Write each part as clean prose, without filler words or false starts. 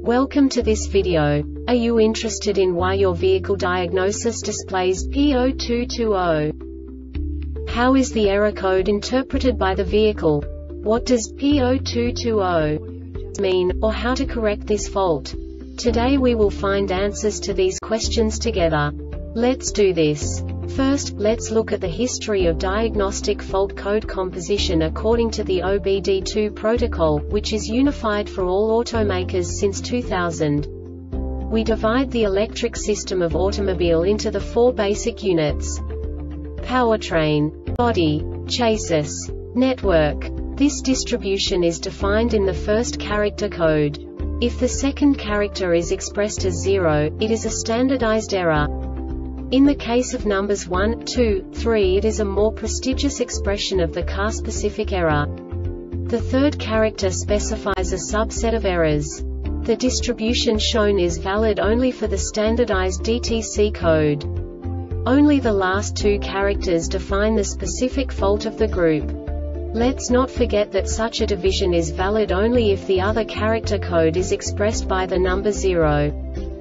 Welcome to this video. Are you interested in why your vehicle diagnosis displays P0220? How is the error code interpreted by the vehicle? What does P0220 mean, or how to correct this fault? Today we will find answers to these questions together. Let's do this. First, let's look at the history of diagnostic fault code composition according to the OBD2 protocol, which is unified for all automakers since 2000. We divide the electric system of automobile into the four basic units: powertrain, body, chassis, network. This distribution is defined in the first character code. If the second character is expressed as 0, it is a standardized error. In the case of numbers 1, 2, 3, it is a more prestigious expression of the car-specific error. The third character specifies a subset of errors. The distribution shown is valid only for the standardized DTC code. Only the last two characters define the specific fault of the group. Let's not forget that such a division is valid only if the other character code is expressed by the number 0.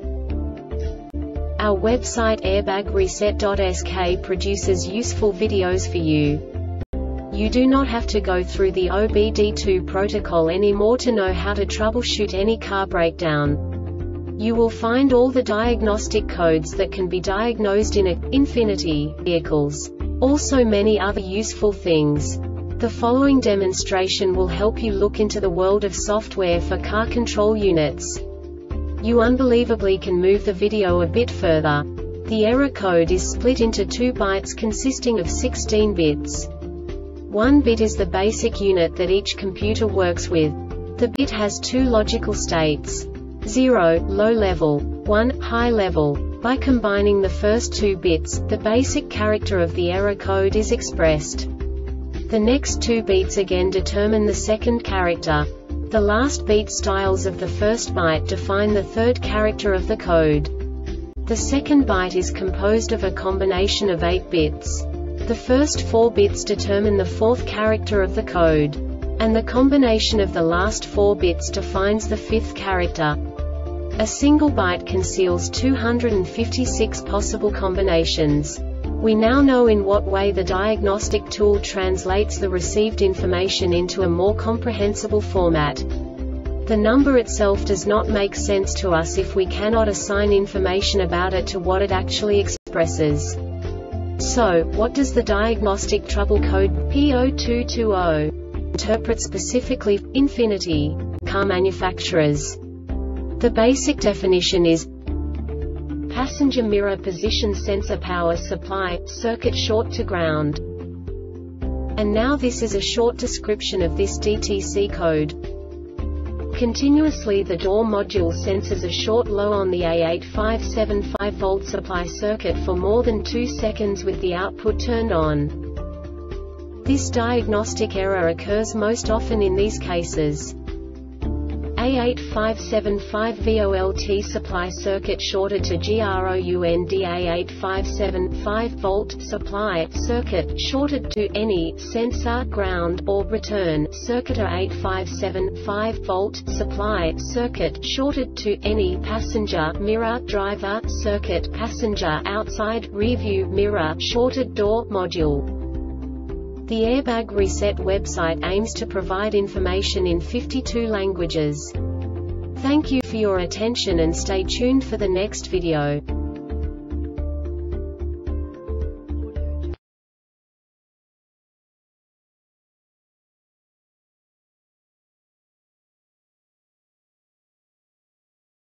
Our website airbagreset.sk produces useful videos for you. You do not have to go through the OBD2 protocol anymore to know how to troubleshoot any car breakdown. You will find all the diagnostic codes that can be diagnosed in Infiniti vehicles. Also many other useful things. The following demonstration will help you look into the world of software for car control units. You unbelievably can move the video a bit further. The error code is split into 2 bytes consisting of 16 bits. 1 bit is the basic unit that each computer works with. The bit has 2 logical states: 0, low level, 1, high level. By combining the first 2 bits, the basic character of the error code is expressed. The next 2 beats again determine the second character. The last beat styles of the first byte define the third character of the code. The second byte is composed of a combination of 8 bits. The first 4 bits determine the fourth character of the code. And the combination of the last 4 bits defines the fifth character. A single byte conceals 256 possible combinations. We now know in what way the diagnostic tool translates the received information into a more comprehensible format. The number itself does not make sense to us if we cannot assign information about it to what it actually expresses. So, what does the diagnostic trouble code P0220 interpret specifically for Infiniti car manufacturers? The basic definition is passenger mirror position sensor power supply, circuit short to ground. And now this is a short description of this DTC code. Continuously the door module senses a short low on the A8575 volt supply circuit for more than 2 seconds with the output turned on. This diagnostic error occurs most often in these cases: A8575 VOLT supply circuit shorted to ground. A8575 volt supply circuit shorted to any sensor ground or return circuit. Or 8575 volt supply circuit shorted to any passenger mirror driver circuit. Passenger outside rearview mirror shorted door module. The Airbag Reset website aims to provide information in 52 languages. Thank you for your attention and stay tuned for the next video.